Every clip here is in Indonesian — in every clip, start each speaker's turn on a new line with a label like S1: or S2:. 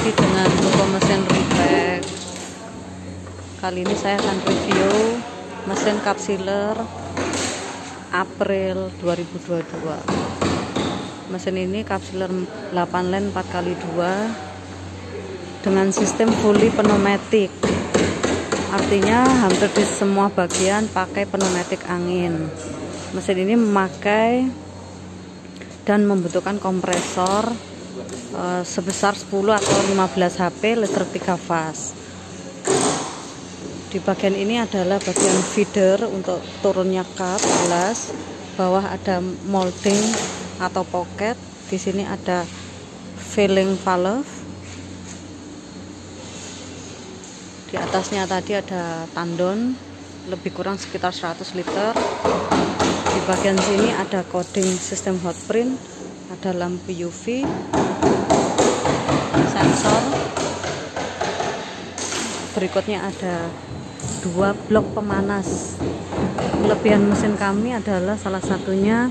S1: lagi dengan toko mesin Ritek. Kali ini saya akan review mesin kapsiler April 2022. Mesin ini kapsiler 8 len 4x2 dengan sistem fully pneumatic. Artinya hampir di semua bagian pakai pneumatik angin. Mesin ini memakai dan membutuhkan kompresor sebesar 10 atau 15 HP listrik 3 fase. Di bagian ini adalah bagian feeder untuk turunnya kap gelas. Bawah ada molding atau pocket. Di sini ada filling valve. Di atasnya tadi ada tandon lebih kurang sekitar 100 liter. Di bagian sini ada coding sistem hot print, ada lampu UV, sensor. Berikutnya ada 2 blok pemanas. Kelebihan mesin kami adalah salah satunya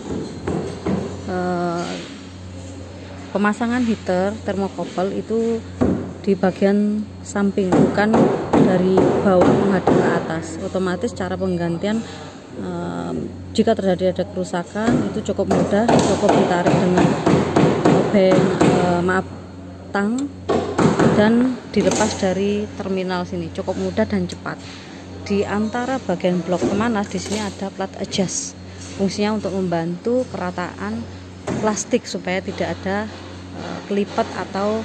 S1: pemasangan heater termokopel itu di bagian samping, bukan dari bawah menghadap ke atas. Otomatis cara penggantian jika terjadi ada kerusakan itu cukup mudah, cukup ditarik dengan tang dan dilepas dari terminal sini, cukup mudah dan cepat. Di antara bagian blok pemanas di sini ada plat adjust, fungsinya untuk membantu kerataan plastik supaya tidak ada kelipat atau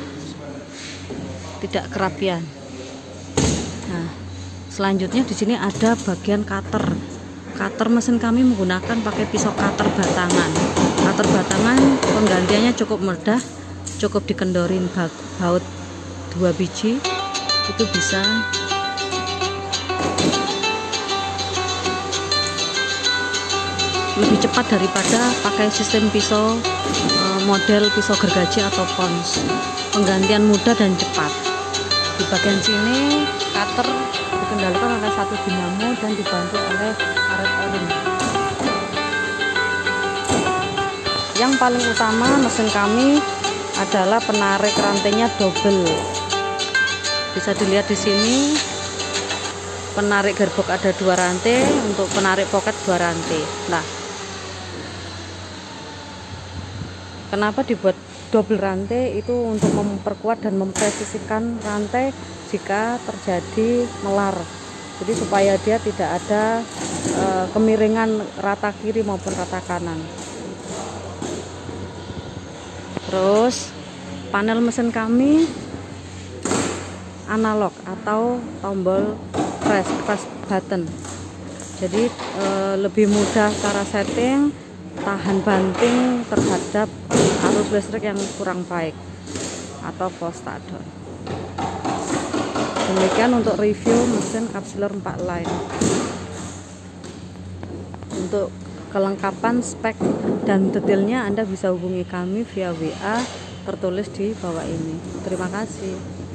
S1: tidak kerapian. Nah, selanjutnya di sini ada bagian cutter. Cutter mesin kami menggunakan pakai pisau cutter batangan. Cutter batangan penggantiannya cukup mudah, cukup dikendorin baut 2 biji, itu bisa lebih cepat daripada pakai sistem pisau model pisau gergaji atau pons. Penggantian mudah dan cepat. Di bagian sini cutter dikendalikan oleh satu dinamo dan dibantu oleh karet o-ring. Yang paling utama mesin kami adalah penarik rantainya double. Bisa dilihat di sini, penarik gearbox ada 2 rantai, untuk penarik pocket 2 rantai. Nah, kenapa dibuat double rantai? Itu untuk memperkuat dan mempresisikan rantai jika terjadi melar. Jadi supaya dia tidak ada kemiringan rata kiri maupun rata kanan. Terus panel mesin kami analog atau tombol press button. Jadi lebih mudah cara setting, tahan banting terhadap arus listrik yang kurang baik atau false start down. Demikian untuk review mesin kapsiler 4 line. Untuk kelengkapan spek dan detailnya Anda bisa hubungi kami via WA tertulis di bawah ini. Terima kasih.